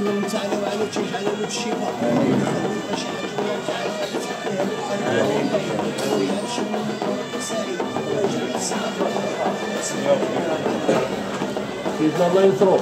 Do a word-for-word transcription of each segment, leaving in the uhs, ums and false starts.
الله تعالى وعلى تجعل له الشفاء ويخلق شحة الله تعالى على تحقيها بالقلب ويجعل شمه من الكسائي ويجعل السماء بإذن الله ينصروا.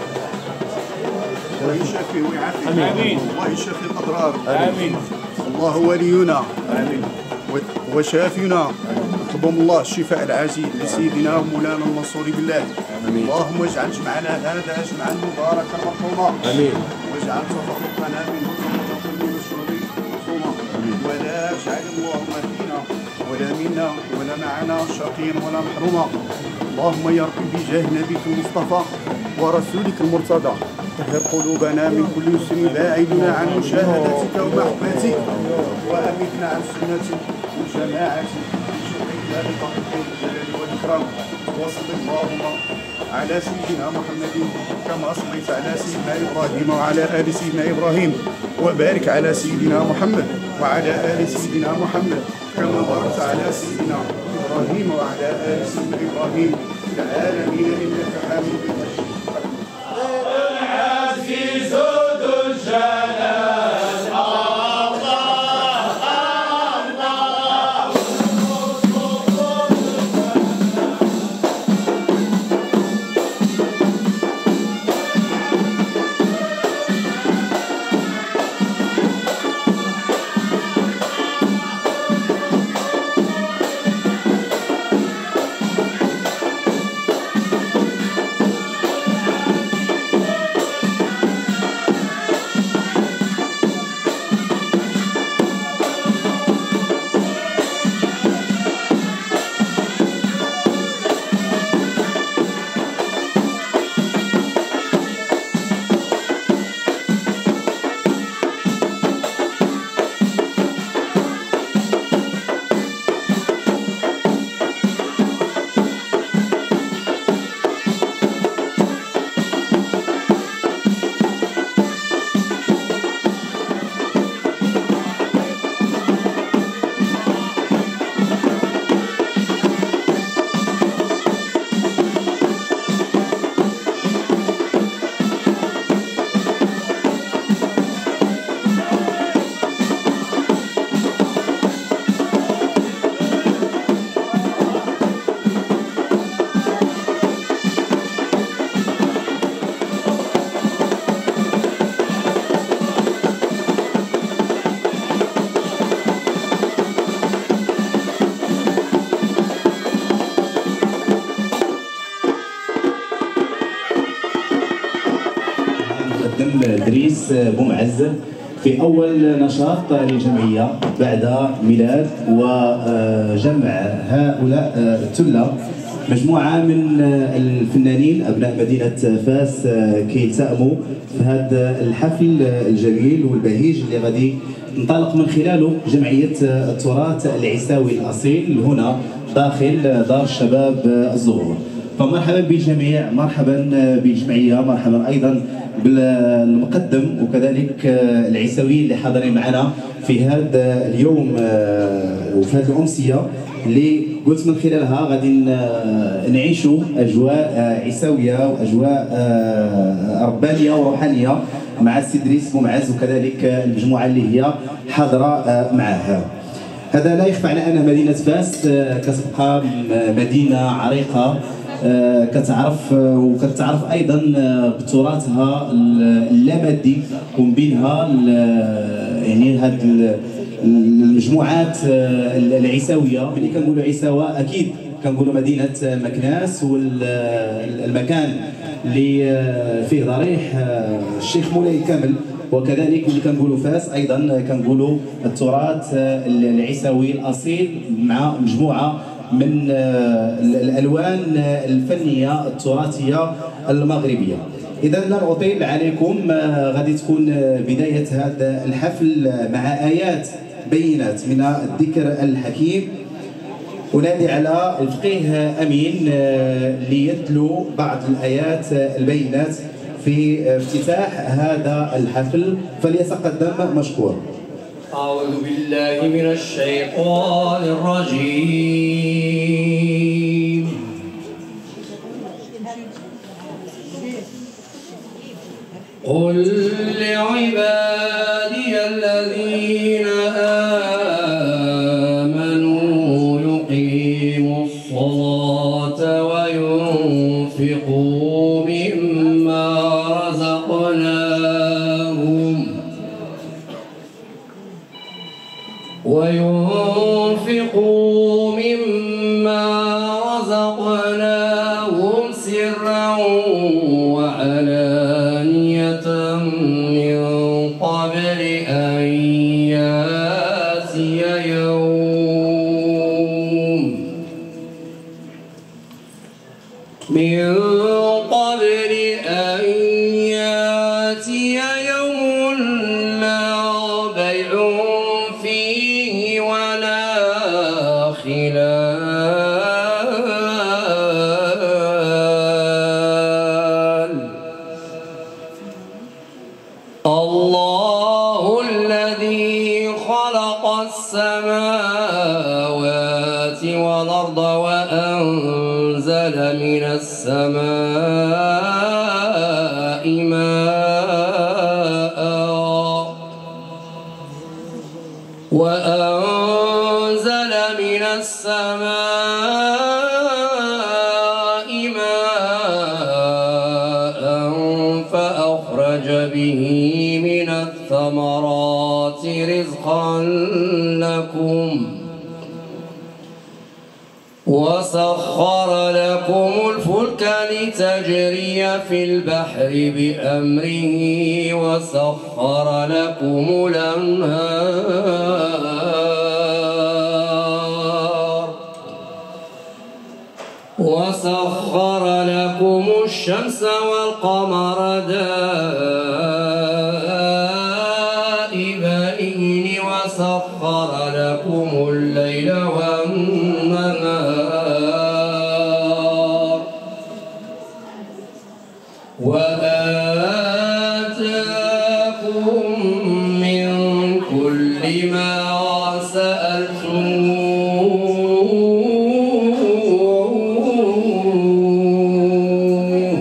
الله يشفي ويعافي. آمين. الله يشفي الأضرار. آمين. الله ولينا. آمين. وشافينا. نطلب الله الشفاء العاجل لسيدنا ومولانا المنصور بالله. آمين. اللهم اجعل جمعنا هذا جمعا مباركا مرحوما. آمين. واجعل تفرقنا منه تفرقا من الشرب مرحوما. ولا اجعل اللهم فينا ولا منا ولا معنا شقيا ولا محروما. اللهم يا رب بجاه نبيك المصطفى ورسولك المرتضى طهر قلوبنا من كل سن باعدنا عن مشاهدتك ومحبتك وامتنا عن سنتك وجماعتك بشرك الجلال والاكرام. وصل اللهم على سيدنا محمد كما صليت على سيدنا ابراهيم وعلى ال سيدنا ابراهيم وبارك على سيدنا محمد وعلى ال سيدنا محمد كما باركت على سيدنا ابراهيم وعلى ال سيدنا ابراهيم في العالمين انك حميد مجيد. العزيز ذو الجلال إدريس بومعز في أول نشاط للجمعية بعد ميلاد وجمع هؤلاء الثلة مجموعة من الفنانين أبناء مدينة فاس كي يلتئموا في هذا الحفل الجميل والبهيج اللي غادي ننطلق من خلاله جمعية التراث العيساوي الأصيل هنا داخل دار الشباب الزهور. فمرحبا بالجميع، مرحبا بالجمعية، مرحبا أيضا بالمقدم وكذلك العيساويين اللي حاضرين معنا في هذا اليوم وفي هذه الأمسية اللي قلت من خلالها غادي نعيشوا أجواء عيساوية وأجواء ربانية وروحانية مع السي إدريس بومعز وكذلك المجموعة اللي هي حاضرة معها. هذا لا يخفى على أن مدينة فاس كتبقى مدينة عريقة كتعرف وكتعرف ايضا بتراثها اللامادي ومن بينها يعني هاد المجموعات العيساويه. ملي كنقولوا عيساوه اكيد كنقولوا مدينه مكناس والمكان اللي فيه ضريح الشيخ مولاي كامل، وكذلك ملي كنقولوا فاس ايضا كنقولوا التراث العيساوي الاصيل مع مجموعه من الالوان الفنيه التراثيه المغربيه. اذا لن اطيل عليكم، غادي تكون بدايه هذا الحفل مع ايات بينات من الذكر الحكيم. أنادي على الفقيه امين ليتلو بعض الايات البينات في افتتاح هذا الحفل، فليتقدم مشكور. أعوذ بالله من الشيطان الرجيم. قل لعبادي الذين آمنوا يقيموا الصلاة وينفقوا مما رزقناهم وينفقوا مما رزقناهم سرا وعلانية من قبل أن يأتي يوم من قبل أن يأتي يوم لا بيع فيه ولا خلال. الله الذي خلق السماوات والأرض وأنزل من السماء ماء وأنزل من السماء ماء فأخرج به من الثمرات رزقا لكم وسخر لكم الفلك لتجري في البحر بأمره وسخر لكم الأنهار وسخر لكم الشمس والقمر دائبين وسخر لكم الليل والنهار وآتاكم من كل ما سألتموه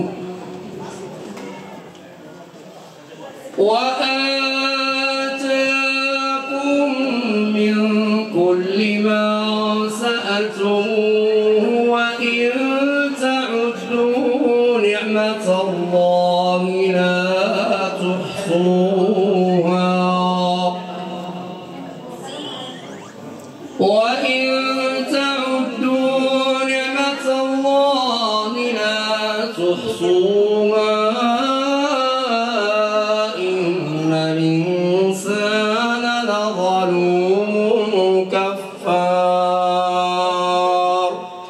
وآتاكم من كل ما سألتموه وإن تعدوا نعمة الله لا تحصوها وإن تعدوا نعمة الله لا تحصوها إن الإنسان لظلوم كفار.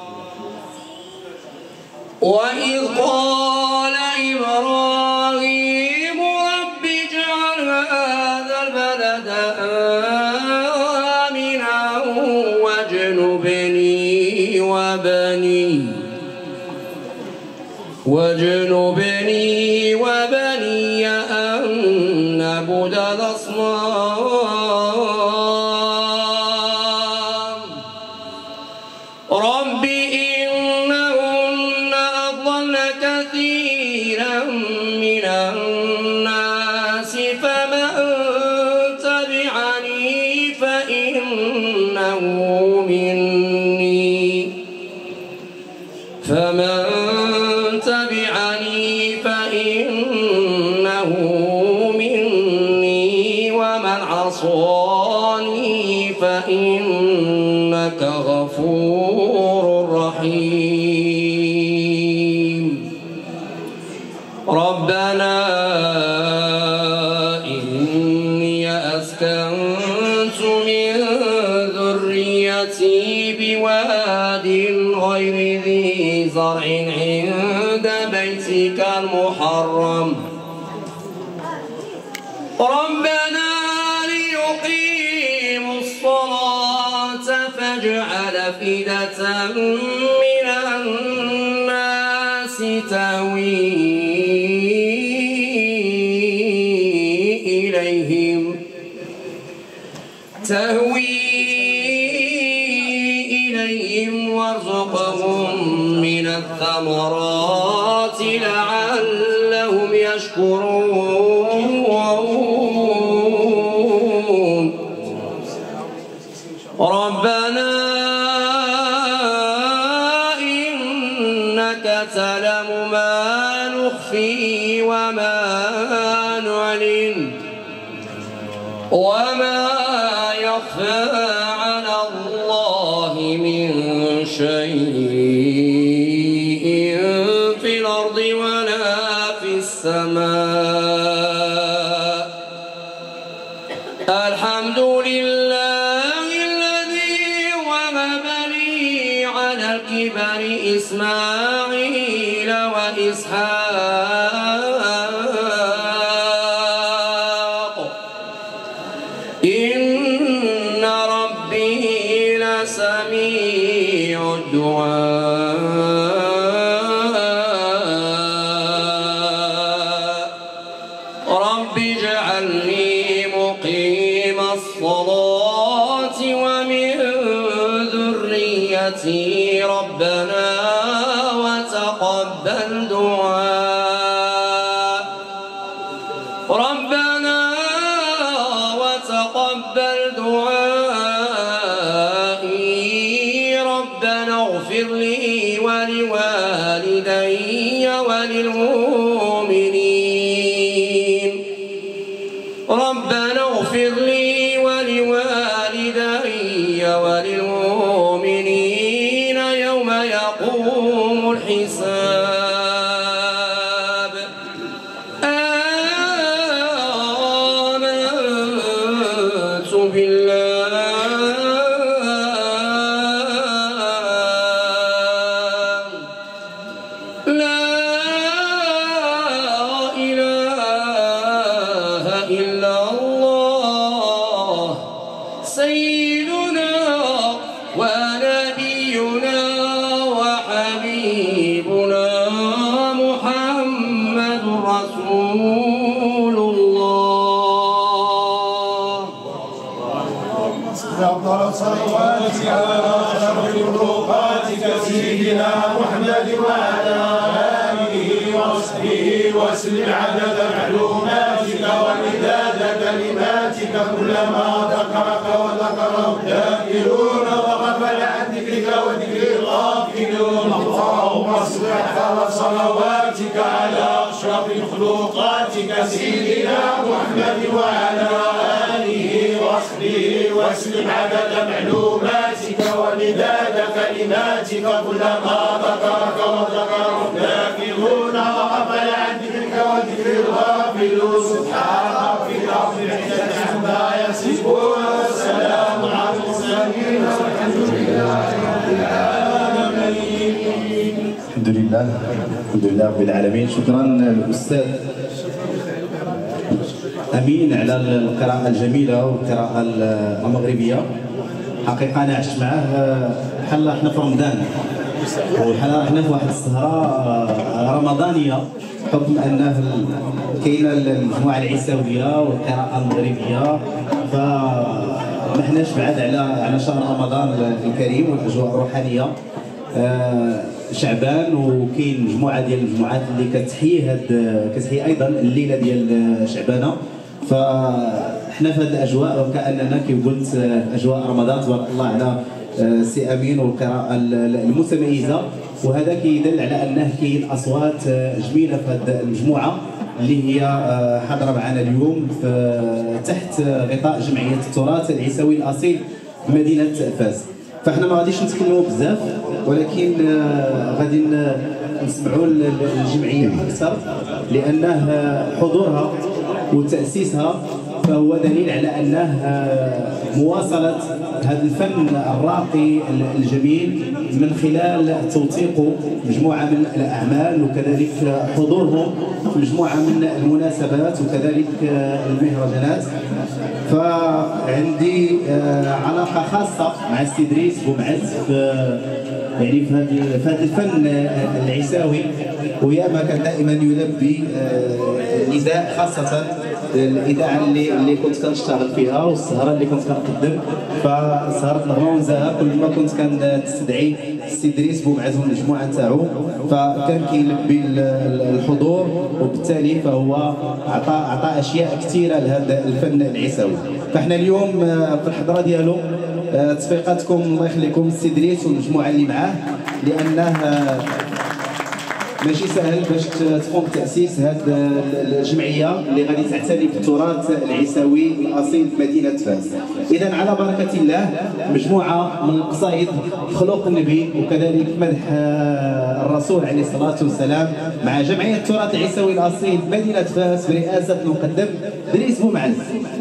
وإذ قال إبراهيم رب اجعل هذا البلد آمنا واجنبني وبني واجنبني وبني أن نعبد الأصنام. رب إنهن أضلن كثيرا من الناس فمن تبعني فإنه مني فمن تبعني فإنه مني ومن عصاني فإنك غفور رحيم. ربنا إني أسكنت من ذريتي بواد غير ذي زرع عند بيتك المحرم ربنا ليقيموا الصلاة فاجعل أفئدة من الناس تهوي إليهم تهوي إليهم وارزقهم من الثمرات لعلهم يشكرون. وما يخفى على الله من شيء في الأرض ولا في السماء. الحمد لله الذي وهب لي على الكبر إسماعيل وإسحاق إن ربي لسميع الدعاء. رب اجعلني مقيم الصلاة ومن ذريتي ربنا وتقبل دعاء. ربنا وتقبل دعائي. ربنا اغفر لي ولوالدي وللمؤمنين. ربنا اغفر لي ولوالدي وللمؤمنين يوم يقوم الحساب. آمنت بالله لا إله إلا الله سيدنا ونبينا وحبيبنا محمد رسول الله. أفضل صلواتك على أشرف مخلوقاتك سيدنا محمد وعلى آله وصحبه وسلم عدد معلوماتك ومداد كلماتك كلما ذكرك وذكره الذاكرون وغفل عن ذكرك وذكر الغافلون. اللهم صل على صلواتك على أشرف مخلوقاتك سيدنا محمد وعلى آله وصحبه واسلم عدد معلوماتك ومداد كلماتك كلما ذكرك وذكره الذاكرون وغفل عن ذكرك وذكر الغافلون. سبحان ربك رب العزة عما يصفون والسلام على المرسلين والحمد لله رب العالمين. الحمد لله الحمد لله رب العالمين. شكرا الأستاذ أمين على القراءة الجميلة والقراءة المغربية. حقيقة أنا عشت معاه بحال حنا في رمضان وحنا حنا في واحد السهرة رمضانية بحكم أنه كاينة المجموعة العيساوية والقراءة المغربية، فما حناش بعاد على على شهر رمضان الكريم والأجواء الروحانية. شعبان وكاين مجموعه ديال المجموعات اللي كتحيي هاد كتحيي ايضا الليله ديال شعبانه. فاحنا في هذه الاجواء وكاننا كي قلت اجواء رمضان تبارك الله على سي امين والقراءه المتميزه، وهذا كيدل على انه كاين اصوات جميله في هذه المجموعه اللي هي حاضره معنا اليوم تحت غطاء جمعيه التراث العيساوي الاصيل بمدينه فاس. فاحنا ما غاديش نتكلموا بزاف ولكن غادي نسمعوا الجمعيه اكثر، لانه حضورها وتاسيسها فهو دليل على انه مواصله هذا الفن الراقي الجميل من خلال توثيق مجموعه من الاعمال وكذلك حضورهم في مجموعه من المناسبات وكذلك المهرجانات. فعندي علاقه خاصه مع السي إدريس بومعز يعني في هذا الفن العيساوي، وياما كان دائما يلبي نداء خاصه الاذاعه اللي اللي كنت كنشتغل فيها والسهره اللي كنت كنقدم. فسهره نغمه ونزاهه كل ما كنت كنستدعي السي إدريس بومعز والمجموعه نتاعو فكان كيلبي الحضور، وبالتالي فهو عطى عطى اشياء كثيره لهذا الفن العيساوي. فاحنا اليوم في الحضره ديالو تصفيقاتكم الله يخليكم السي إدريس والمجموعه اللي معاه، لانه ماشي سهل باش تقوم بتاسيس هذه الجمعيه اللي غادي تعتني بالتراث العيساوي الاصيل في مدينه فاس. اذا على بركه الله مجموعه من القصائد في خلق النبي وكذلك مدح الرسول عليه الصلاه والسلام مع جمعيه التراث العيساوي الاصيل في مدينه فاس برئاسه المقدم دريس بومعز.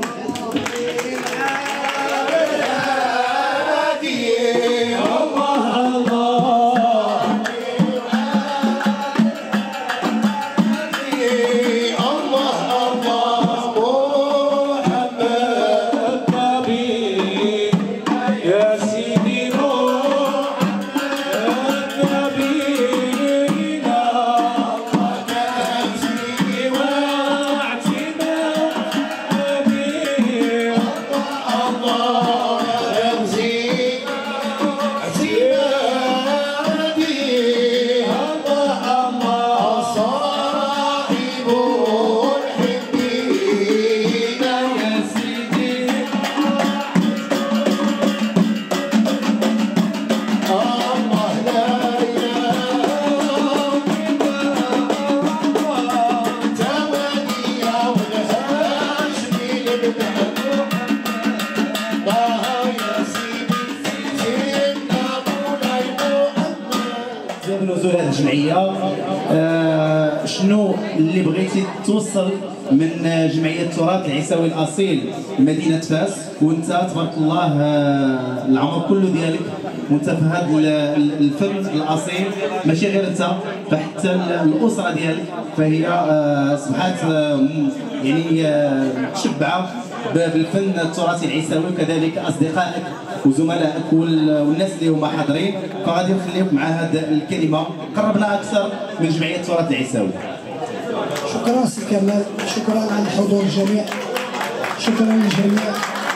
نزول هذه الجمعيه آه شنو اللي بغيتي توصل من جمعيه التراث العيساوي الاصيل مدينه فاس وانت تبارك الله آه العمر كله ديالك وانت في هذا الفن الاصيل ماشي غير انت فحتى الاسره ديالك فهي آه اصبحت آه يعني آه متشبعه بالفن التراثي العيساوي وكذلك اصدقائك وزملائك والناس اللي هما حاضرين فغادي نخليك مع هذه الكلمه قربنا اكثر من جمعيه التراث العيساوي. شكرا سي كمال، شكرا على الحضور الجميع، شكرا للجميع.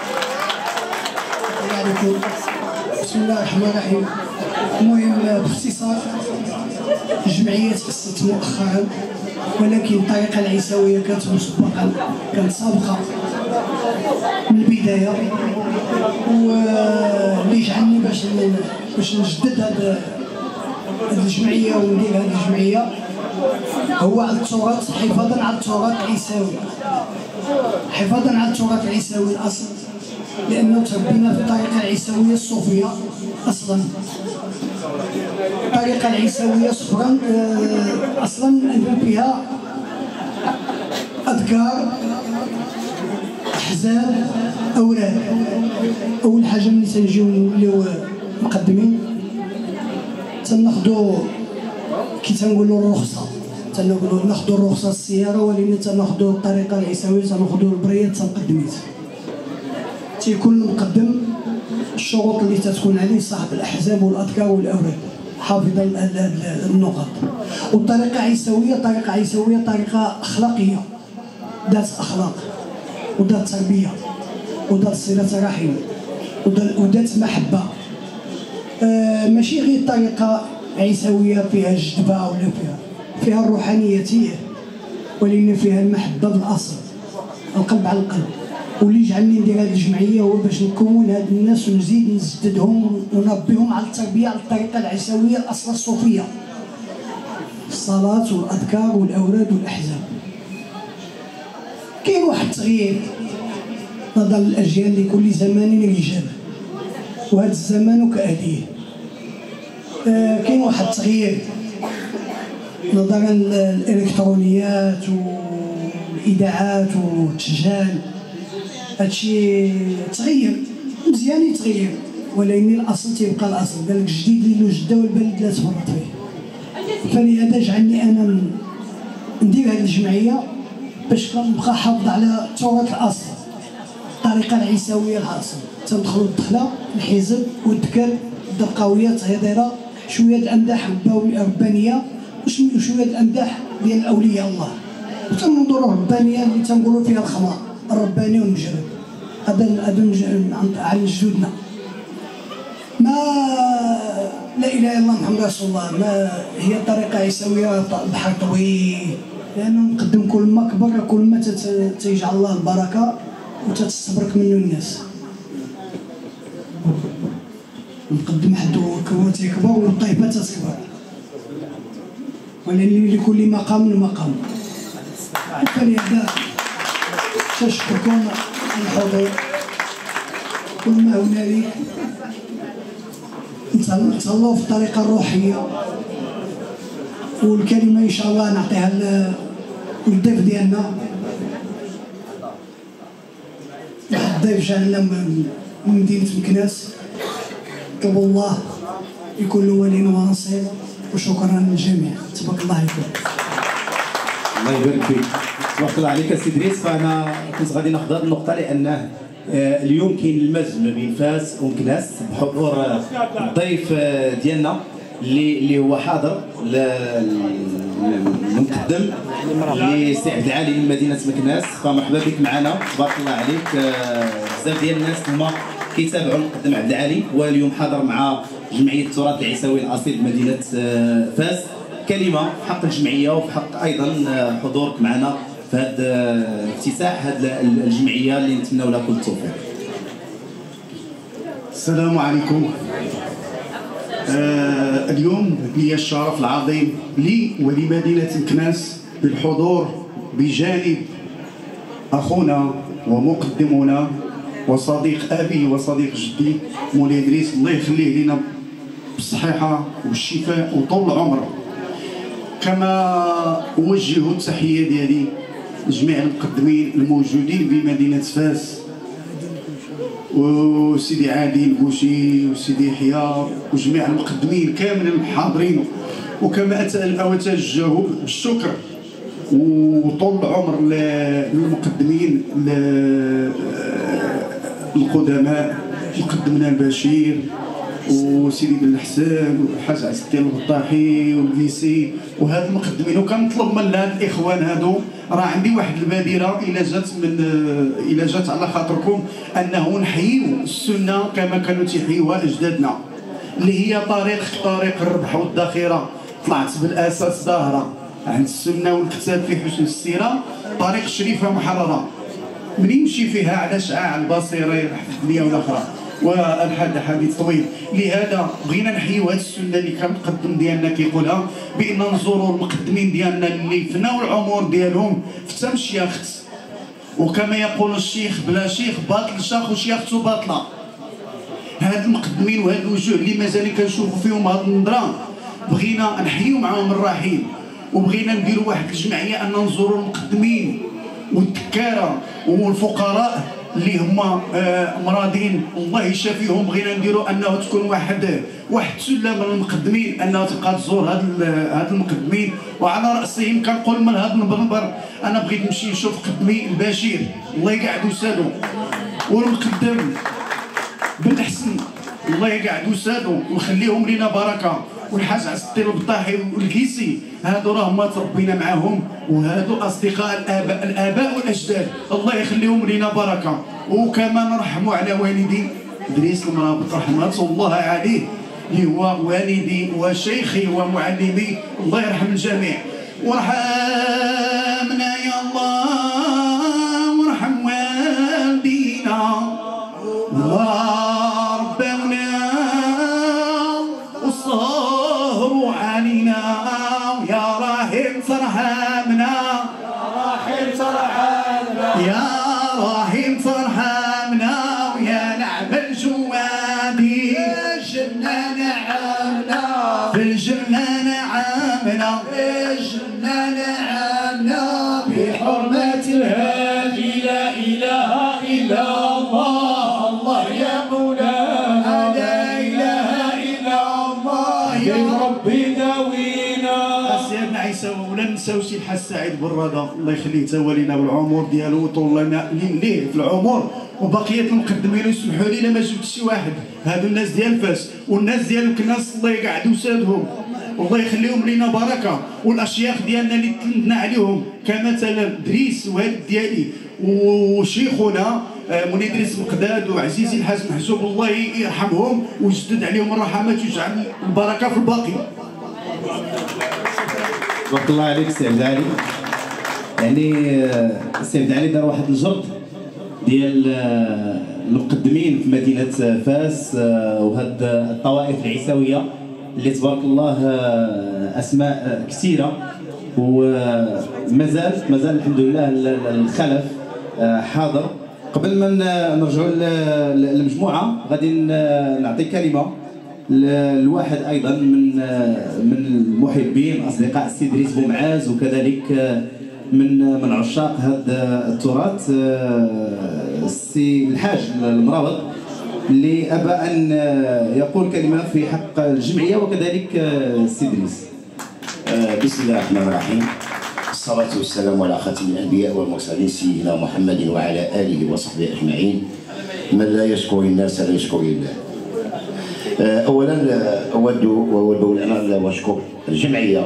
عليكم. بسم الله الرحمن الرحيم. المهم باختصار الجمعيه تأسست مؤخرا ولكن الطريقه العيساويه كانت مسبقا كانت سابقه من البدايه واللي جعلني باش باش نجدد هذه الجمعيه وندير هذه الجمعيه هو على التراث، حفاظا على التراث العيساوي، حفاظا على التراث العيساوي الاصل، لانه تربينا في الطريقه العيساويه الصوفيه اصلا. الطريقه العيساويه صفرا اصلا ندير فيها اذكار، احزاب، اوراد. اول حاجه ملي تنجيو نوليو مقدمين تناخدو كي تنقولوا الرخصه، تنقولوا ناخدو الرخصه السياره، ولكن تناخدو الطريقه العيساويه تناخدو البريات تنقدميت. تيكون المقدم الشروط اللي تتكون عليه صاحب الاحزاب والاذكار والاوراد حافظا النقط. والطريقه عيساويه طريقه عيساويه طريقه اخلاقيه ذات اخلاق وذات تربيه وذات صله رحم وذات محبه. آه ماشي غير طريقه عيساويه فيها الجذبه ولا فيها فيها الروحانيتيه، ولكن فيها المحبه بالاصل، القلب على القلب. واللي جعلني ندير هذه الجمعيه هو باش نكون هاد الناس ونزيد نسددهم ونربيهم على التربيه على الطريقه العيساويه الاصل الصوفيه، الصلاه والاذكار والاوراد والاحزاب. كاين واحد التغيير نظرا للاجيال لكل زمان رجال، وهذا الزمان كأهليه. آه كاين واحد التغيير نظرا للالكترونيات والاذاعات والتسجيل، هادشي تغير مزيان يتغير، ولكن الاصل تيبقى الاصل. قال لك الجديد اللي له جده والبلد لا تفرط فيه. فلهذا جعلني انا ندير هذه الجمعيه باش كنبقى حافظ على التراث الاصل، الطريقه العيساويه الاصل. تندخلوا الدخله الحزب والذكر الدرقاويه هديره شويه الامداح الربانيه وشويه الامداح ديال الاولياء الله، وتنظروا الربانيه اللي تنقولوا فيها الخمار الرباني والمجرد. هذا هذا عن جدودنا. ما لا اله الا الله محمد رسول الله، ما هي طريقه عيساويه بحر طويل، لانه نقدم كل ما كبر كل ما تيجعل الله البركه وتتستبرك منه الناس. نقدم حد كبر تيكبر والطيبه تتكبر. ولأن لكل مقام مقام. فلهذا تشكركم على الحضور وما هنالك. نتهلاو في الطريقة الروحية، والكلمة إن شاء الله نعطيها للضيف ديالنا. واحد الضيف جانا من مدينة مكناس، طلب الله يكون له ولي ونصير، وشكرا للجميع. تبارك الله عليكم. الله يبارك فيك. تبارك الله عليك السي دريس. فانا كنت غادي ناخذ هذه النقطه لانه اليوم كاين المزج ما بين فاس ومكناس بحضور الضيف ديالنا اللي اللي هو حاضر المقدم لسي عبد العالي من مدينه مكناس. فمرحبا بك معنا، تبارك الله عليك. بزاف ديال الناس هما كيتابعوا المقدم عبد العالي، واليوم حاضر مع جمعيه التراث العيسوي الاصيل بمدينه فاس. كلمه في حق الجمعيه وفي حق ايضا حضورك معنا في هذا افتتاح هذه الجمعيه اللي نتمنوا لها كل التوفيق. السلام عليكم. آه اليوم لي الشرف العظيم لي ولمدينه مكناس بالحضور بجانب اخونا ومقدمنا وصديق ابي وصديق جدي مولاي ادريس، الله يخليه لنا بالصحيحه والشفاء وطول العمر. كما اوجه التحيه ديالي لجميع المقدمين الموجودين بمدينه فاس، وسيدي عادل البوشي وسيدي يحيى وجميع المقدمين كامل الحاضرين. وكما اتوجه بالشكر وطول العمر للمقدمين القدماء، مقدمنا البشير وسيدي بن الحسن والحاج عز الدين البطاحي والكيسي وهاد المقدمين. وكنطلب من هاد الاخوان هادو، راه عندي واحد البادره الى جات من الى جات على خاطركم انه نحييو السنه كما كانوا تيحيوها اجدادنا، اللي هي طريق طريق الربح والذخيره. طلعت بالاساس ظاهره عند السنه والكتاب في حسن السيره، طريق شريفه محرره من يمشي فيها على شعاع البصيره يربح في الدنيا والاخرى. والحد حديث طويل، لهذا بغينا نحيو هذه السنه اللي كان المقدم ديالنا كيقولها، بان نزوروا المقدمين ديالنا اللي فناو العمر ديالهم في تمشياخت. وكما يقول الشيخ بلا شيخ باطل شاخ وشياخته باطله. هاد المقدمين وهاد الوجوه اللي مازال كنشوفوا فيهم هاد النظره بغينا نحيو معاهم الرحيم، وبغينا نديروا واحد الجمعيه ان نزوروا المقدمين والدكاره والفقراء اللي هما آه مرادين الله يشافيهم. بغينا نديروا انه تكون واحد واحد سله من المقدمين انه تبقى تزور هاد هاد المقدمين. وعلى راسهم كنقول من هاد المنبر انا بغيت نمشي نشوف قدمي البشير الله يقعد وسادو، والمقدم بن الحسن الله يقعد وسادو ويخليهم لينا بركه، والحاج عز الدين البطاحي والكيسي هادو راه ما تربينا معاهم، وهادو اصدقاء الاباء الاباء والاجداد الله يخليهم لينا بركه. وكما نرحموا على والدي ادريس المرابط رحمه الله عليه اللي هو والدي وشيخي ومعلمي، الله يرحم الجميع. وارحمنا يا الله وارحم والدينا وربنا وصهروا علينا يا راحم ترحمنا يا راحم ترحمنا يا راحم ترحمنا ويا نعم الجوادي في الجنة نعمنا في الجنة نعمنا في الجنة نعمنا بحرمة الهادي لا إله إلا الله الله يا مولانا لا إله إلا الله يا ربي داوينا. سيدنا عيسى ولا نساو سي الحاج سعيد براده الله يخليه تولينا بالعمر ديالو وطول لنا ليه في العمر. وبقيه المقدمين يسمحوا لي ما جبت شي واحد، هادو الناس ديال فاس والناس ديال مكناس الله يقعد وسادهم والله يخليهم لينا بركه. والاشياخ ديالنا اللي تلمذنا عليهم كمثلا دريس والد ديالي وشيخنا مولاي ادريس مقداد وعزيزي الحاج محجوب الله يرحمهم ويجدد عليهم الرحمات ويجعل البركه في الباقي. تبارك الله عليك سي عبد العالي. يعني سي عبد العالي دار واحد الجرد ديال المقدمين في مدينه فاس وهاد الطوائف العيسويه اللي تبارك الله اسماء كثيره، ومازال مازال الحمد لله الخلف حاضر. قبل ما نرجعوا للمجموعه غادي نعطي كلمه لواحد ايضا من من المحبين اصدقاء السي ادريس بومعاز، وكذلك من من عشاق هذا التراث، السي الحاج المراوض، اللي ابى ان يقول كلمه في حق الجمعيه وكذلك السي ادريس. بسم الله الرحمن الرحيم، الصلاة والسلام على خاتم الأنبياء والمرسلين سيدنا محمد وعلى آله وصحبه أجمعين. من لا يشكر الناس لا يشكر الله. أولا أود وأود أن أشكر الجمعية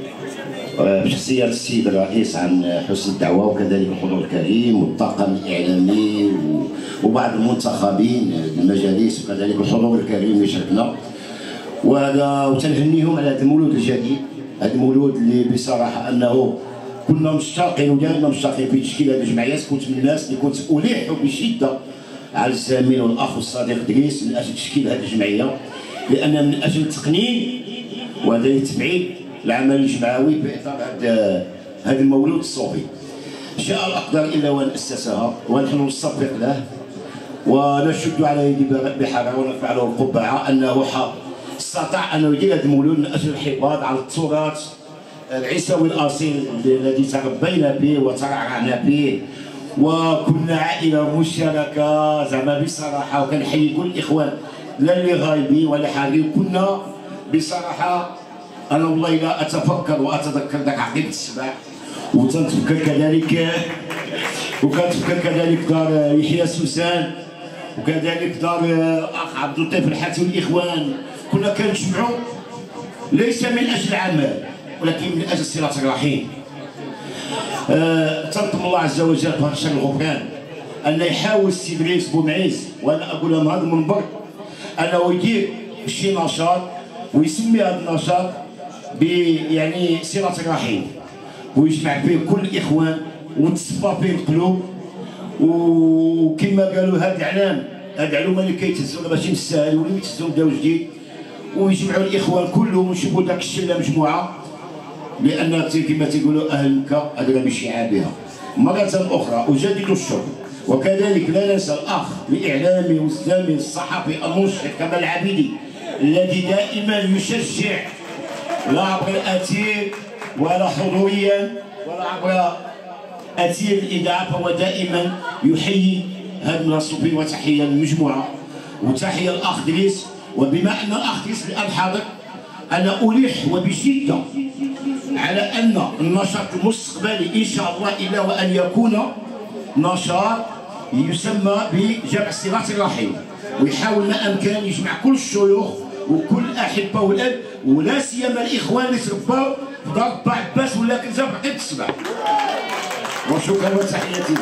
بشخصية السيد الرئيس عن حسن الدعوة، وكذلك الحضور الكريم والطاقم الإعلامي وبعض المنتخبين المجالس، وكذلك الحضور الكريم اللي شاركنا. وهذا وتنهنيهم على هذا المولود الجديد، هذا المولود اللي بصراحة أنه كنا مشتاقين وديالنا مشتاقين في تشكيل هذه الجمعيات. كنت من الناس اللي كنت ألح بشدة على الزميل والأخ والصديق إدريس من أجل تشكيل هذه الجمعية، لأن من أجل التقنين وهذا التبعيد العمل الجمعوي في إطار هذا هذا المولود الصوفي. شاء الأقدار إلا وأن أسسها ونحن نصفق له ونشد على يدي بحرارة ونرفع له القبعة أنه استطاع أن يدير هذا المولود من أجل الحفاظ على التراث العيسوي الأصيل الذي تربينا به وترعرعنا به، وكنا عائلة مشتركة زعما بصراحة. وكنحيي كل الإخوان لا اللي غايبين ولا حاضرين. كنا بصراحة أنا والله لا أتفكر وأتذكر ذاك عقيدة السبع، وتنتفكر كذلك وكنتفكر كذلك دار يحيى سوسان، وكذلك دار أخ عبد اللطيف الحاتي والإخوان. كنا كنجمعوا ليس من أجل العمل ولكن من أجل صلة الرحيم. أه تنطم الله عز وجل في هذا الشهر الغفران أن يحاول السي ادريس بومعيز، وأنا أقول من هذا المنبر أنه يدير شي نشاط ويسمي هذا النشاط ب يعني صلة الرحيم، ويجمع فيه كل الإخوان وتصفى فيه القلوب. وكما قالوا هاد الإعلام هاد العلومة اللي كيتهزونا ماشي نستاهل واللي يتهزوا بداو جديد، ويجمعوا الإخوان كلهم ونشوفوا داك الشلة مجموعة، لأن كما تيقولوا أهل مكة أدرى بشعابها. مرة أخرى أجدد الشكر، وكذلك لا ننسى الأخ الإعلامي والزميل الصحفي المشرف كمال العبيدي الذي دائما يشجع لا عبر الأثير ولا حضوريا ولا عبر أثير الإذاعة، فهو دائما يحيي هذا المنصبين. وتحية للمجموعة وتحية الأخ إدريس. وبما أن الأخ إدريس الآن حاضر أنا ألح وبشدة على أن النشاط المستقبلي إن شاء الله إلا وأن يكون نشاط يسمى بجمع صلة الرحم، ويحاول ما أمكن يجمع كل الشيوخ وكل الأحبة والأب، ولا سيما الإخوان اللي تربوا في دار با عباس ولا كنزة في عقيدة السبع. وشكرا وتحياتي.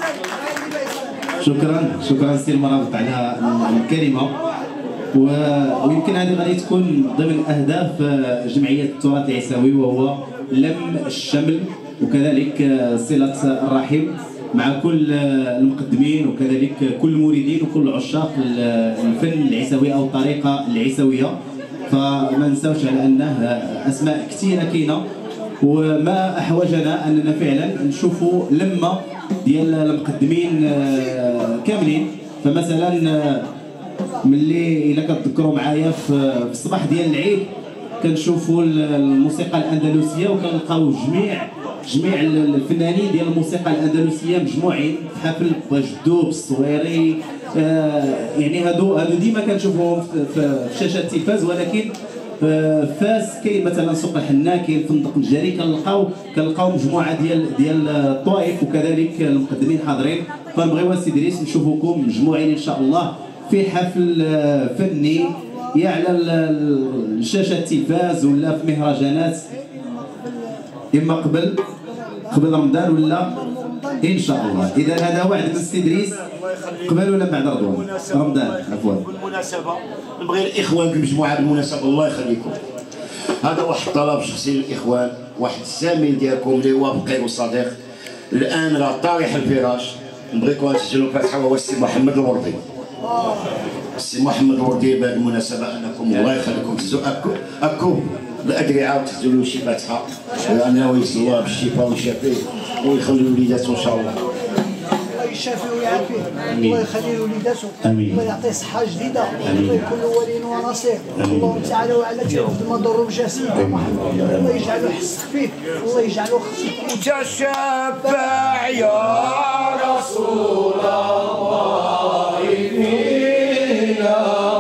شكرا شكرا سي المراوض على الكلمة. ويمكن هذه غادي تكون ضمن اهداف جمعيه التراث العيساوي، وهو لم الشمل وكذلك صله الرحم مع كل المقدمين وكذلك كل المريدين وكل عشاق الفن العيساوي او الطريقه العيساويه. فما نساوش على انه اسماء كثيره كاينه، وما احوجنا اننا فعلا نشوفوا لمه ديال المقدمين كاملين. فمثلا ملي الا كتذكروا معايا في الصباح ديال العيد كنشوفوا الموسيقى الاندلسيه، وكنلقاو جميع جميع الفنانين ديال الموسيقى الاندلسيه مجموعين في حفل بجدو بالصويري. آه يعني هادو هادو ديما كنشوفوهم في, في شاشه التلفاز، ولكن في فاس كاين مثلا سوق الحنا، كاين فندق الجاري، كنلقاو كنلقاو مجموعه ديال ديال الطوائف وكذلك المقدمين حاضرين. فنبغيو السي ادريس نشوفوكم مجموعين ان شاء الله في حفل فني يا على شاشه التلفاز ولا في مهرجانات، اما قبل قبل رمضان ولا ان شاء الله. اذا هذا وعد من السي ادريس قبل ولا بعد رمضان؟ رمضان عفوا. بالمناسبه نبغي الاخوان بالمجموعه بالمناسبه الله يخليكم، هذا واحد الطلب شخصي للاخوان، واحد الزميل ديالكم اللي هو فقير وصديق الان راه طارح الفراش، نبغيكم تسجلوا الفاتحه وهو السي محمد الوردي. السي محمد الوردي بهذه المناسبه انكم الله يخليكم تهزوا اكو اكو لا ادري عاود تهزوا له شي فاتحه انا ويسر الله بالشفاء ويشافيه ويخلي وليداته ان شاء الله. الله يشافيه ويعافيه، الله يخلي وليداته، الله يعطيه صحه جديده، الله يكون له ولي ونصير، اللهم تعالى وعلا تيرد المضر بجسيده محمد، الله يجعله يحس فيك، الله يجعله خصك. تشفع يا رسول الله فينا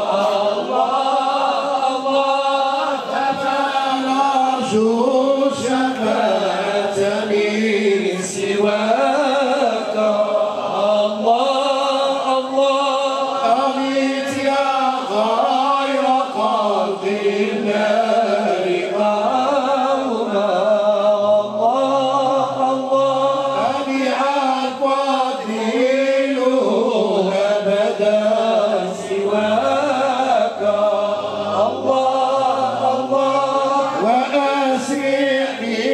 الله الله فنرجو شفاعة من سواك الله الله أميت يا خير خلق النار قوما الله الله أبي عفوك أبدا سواك الله الله وأسرع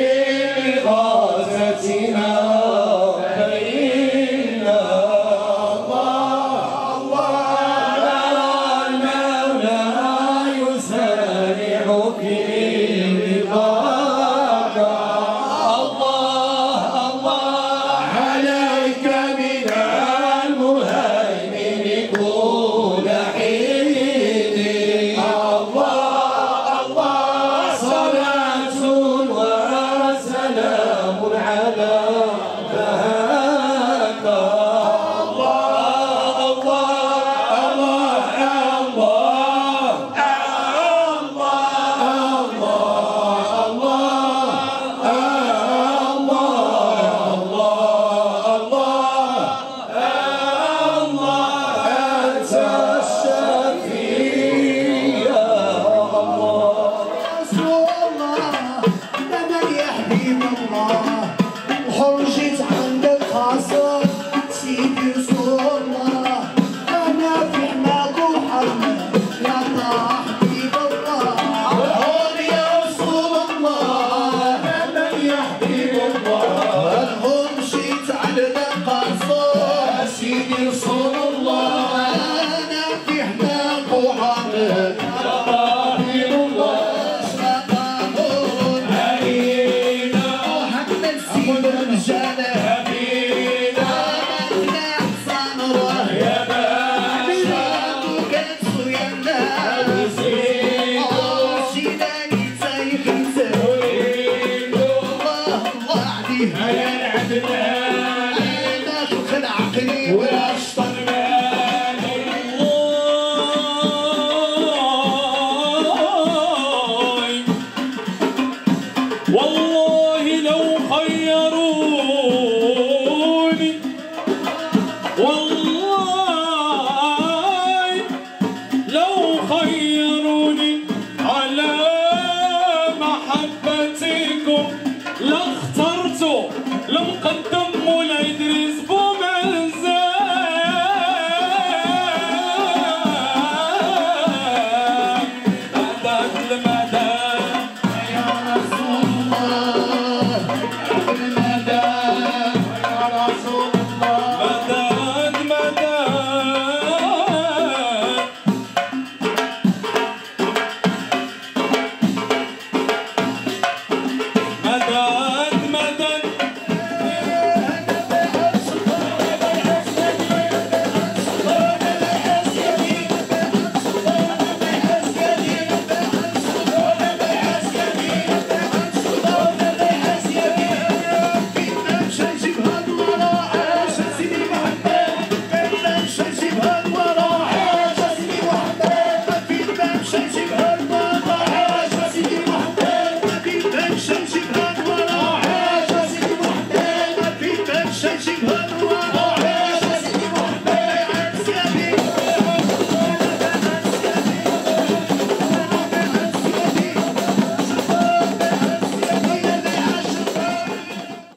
بغاثتنا فإنا الله الله نرى المولى يسارع في رضاك الله الله عليك من المهيمن كل حين الله الله صلاة وسلام على بهاك الله الله وحرجت عندك خاصة سيدي رسول الله، أنا في حماك وحرمك يا طه حبيب الله. الهون يا رسول الله أنا يا حبيب الله الهون مشيت عندك خاصة سيدي رسول